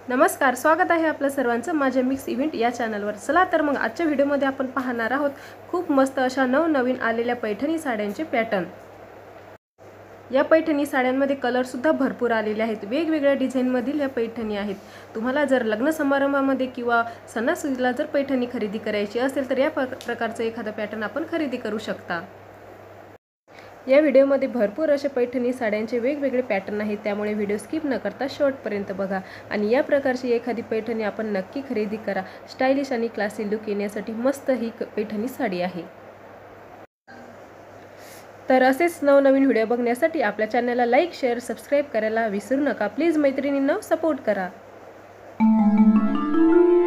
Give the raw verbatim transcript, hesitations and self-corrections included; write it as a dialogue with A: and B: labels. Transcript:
A: नमस्कार, स्वागत आहे आपलं सर्वांचं माझ्या मिक्स इव्हेंट या चॅनलवर। चला तर मग आजच्या व्हिडिओमध्ये आपण पाहणार आहोत खूप मस्त अशा नवनवीन आलेल्या पैठणी साड्यांचे पॅटर्न। या पैठणी साड्यांमध्ये कलर सुद्धा भरपूर आलेले आहेत। वेगवेगळ्या डिझाइन मधील या पैठणी आहेत। तुम्हाला जर लग्न समारंभामध्ये किंवा सणासुदीला जर पैठणी खरेदी करायची असेल तर या प्रकारचं एखादा पॅटर्न आपण खरेदी करू शकता। या व्हिडिओमध्ये भरपूर असे पैठणी साड्यांचे वेगवेगळे पॅटर्न आहेत, त्यामुळे व्हिडिओ स्किप न करता शेवटपर्यंत बघा आणि या प्रकारची एखादी पैठणी आपण नक्की खरेदी करा। स्टाइलिश आणि क्लासी लुक येण्यासाठी मस्त ही पैठणी साडी आहे। तर असेच नवनवीन व्हिडिओ बघण्यासाठी आपल्या चॅनलला लाईक, शेअर, सबस्क्राइब करायला विसरू नका। प्लीज मैत्रिणींनो सपोर्ट करा।